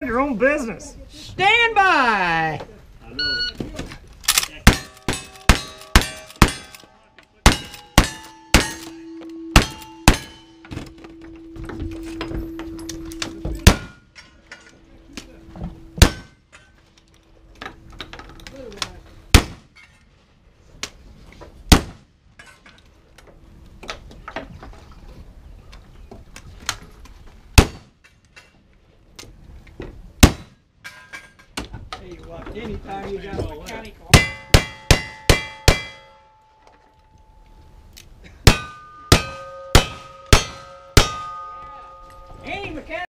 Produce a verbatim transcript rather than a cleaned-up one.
your own business. Stand by. I know. Tell you what, anytime you got a mechanic on.